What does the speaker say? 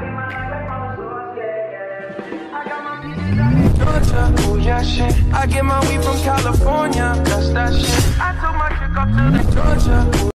Georgia, oh yeah, shit. I get my weed from California, that's that shit. I took my chick up to the Georgia, oh